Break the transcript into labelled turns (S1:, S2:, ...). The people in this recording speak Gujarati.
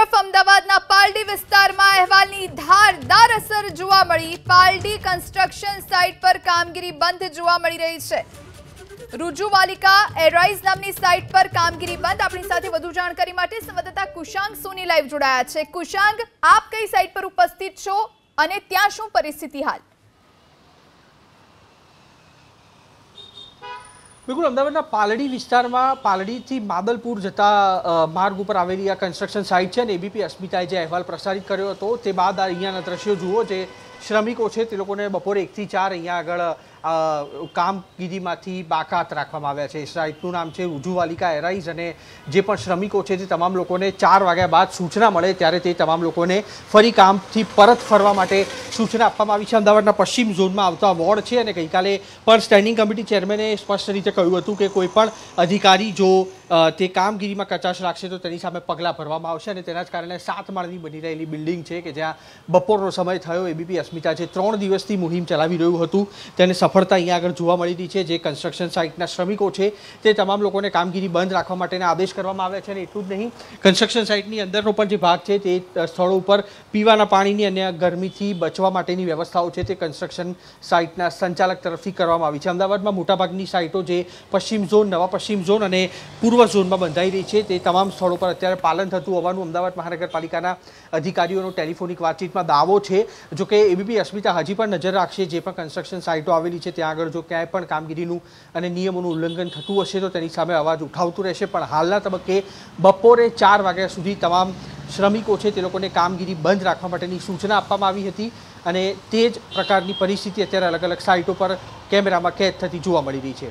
S1: અમદાવાદના પાલડી વિસ્તારમાં અહેવાલની ધારદાર અસર જોવા મળી। પાલડી કન્સ્ટ્રક્શન સાઇટ પર કામગીરી બંધ જોવા મળી રહી છે। રુજુવાલિકા એરાઇઝ નામની સાઇટ પર કામગીરી બંધ। આપણી સાથે વધુ જાણકારી માટે સંવાદદાતા કુશાંગ સોની લાઈવ જોડાયા છે। કુશાંગ, આપ કઈ સાઇટ પર ઉપસ્થિત છો અને ત્યાં શું પરિસ્થિતિ હાલ?
S2: બિલકુલ, અમદાવાદના પાલડી વિસ્તારમાં પાલડીથી માદલપુર જતા માર્ગ ઉપર આવેલી આ કન્સ્ટ્રક્શન સાઇટ છે અને એબીપી અસ્મિતાએ જે અહેવાલ પ્રસારિત કર્યો હતો તે બાદ અહીંયાના દ્રશ્યો જુઓ। જે શ્રમિકો છે તે લોકોને બપોરે 1 થી 4 અહીંયા આગળ કામગીરીમાંથી બાકાત રાખવામાં આવ્યા છે। સાઇટનું નામ છે રુજુવાલિકા એરાઇઝ અને જે પણ શ્રમિકો છે તે તમામ લોકોને 4 વાગ્યા બાદ સૂચના મળે ત્યારે તે તમામ લોકોને ફરી કામથી પરત ફરવા માટે સૂચના આપવામાં આવી છે। અમદાવાદના પશ્ચિમ ઝોનમાં આવતા વોર્ડ છે અને ગઈકાલે પણ સ્ટેન્ડિંગ કમિટી ચેરમેને સ્પષ્ટ રીતે કહ્યું હતું કે કોઈ પણ અધિકારી જો તે કામગીરીમાં કચાશ રાખશે તો તેની સામે પગલાં ભરવામાં આવશે અને તેના જ કારણે 7 માળની બની રહેલી બિલ્ડિંગ છે કે જ્યાં બપોરનો સમય થયો એબીપી અસ્મિતા જે 3 દિવસથી મુહિમ ચલાવી રહ્યું હતું તેને સફળતા અહીંયા આગળ જોવા મળી રહી છે। જે કન્સ્ટ્રક્શન સાઇટના શ્રમિકો છે તે તમામ લોકોને કામગીરી બંધ રાખવા માટેના આદેશ કરવામાં આવ્યા છે અને એટલું જ નહીં, કન્સ્ટ્રક્શન સાઇટની અંદરનો પણ જે ભાગ છે તે સ્થળો ઉપર પીવાના પાણીની અને ગરમીથી બચવા માટેની વ્યવસ્થાઓ છે તે કન્સ્ટ્રક્શન સાઇટના સંચાલક તરફથી કરવામાં આવી છે। અમદાવાદમાં મોટાભાગની સાઇટો જે પશ્ચિમ ઝોન, નવા પશ્ચિમ ઝોન અને પૂર્વ ઝોનમાં બંધાઈ રહી છે તે તમામ સ્થળો પર અત્યારે પાલન થતું હોવાનું અમદાવાદ મહાનગરપાલિકાના અધિકારીઓનો ટેલિફોનિક વાતચીતમાં દાવો છે। જો કે એબીપી અસ્મિતા હજી પણ નજર રાખશે જે પણ કન્સ્ટ્રક્શન સાઇટો આવેલી છે ત્યાં આગળ જો ક્યાંય પણ કામગીરીનું અને નિયમોનું ઉલ્લંઘન થતું હશે તો તેની સામે અવાજ ઉઠાવતું રહેશે। પણ હાલના તબક્કે બપોરે 4 વાગ્યા સુધી તમામ શ્રમિકો છે તે લોકોને કામગીરી બંધ રાખવા માટેની સૂચના આપવામાં આવી હતી અને તે જ પ્રકારની પરિસ્થિતિ અત્યારે અલગ અલગ સાઇટો પર કેમેરામાં કેદ થતી જોવા મળી રહી છે।